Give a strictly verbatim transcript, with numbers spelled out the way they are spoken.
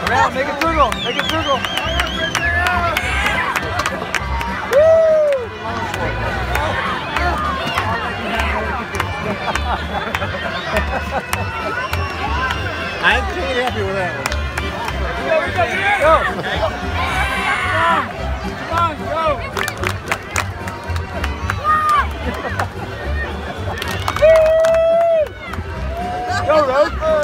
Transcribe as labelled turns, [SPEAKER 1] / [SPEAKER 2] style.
[SPEAKER 1] Around, make it circle, make it circle.
[SPEAKER 2] I'm pretty happy with that one.
[SPEAKER 1] Go, go, go. Come on, come on, go. Go, Rose.